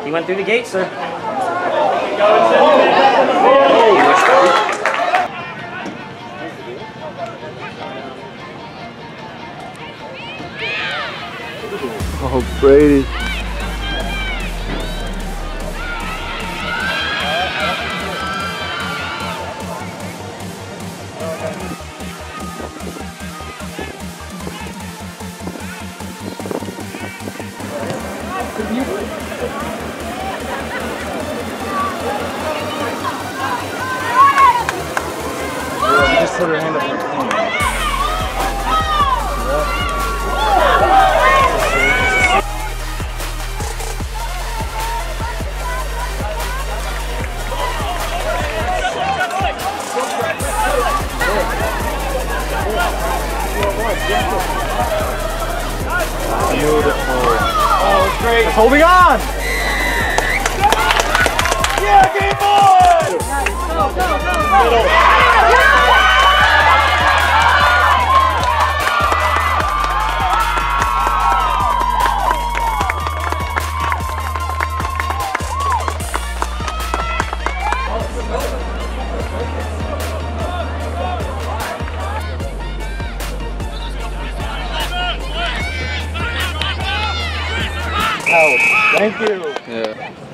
He went through the gate, sir. Oh, Brady. Just put her hand up. Beautiful. Oh, it's great. It's holding on. Yeah, game on. Go. Thank you. Yeah.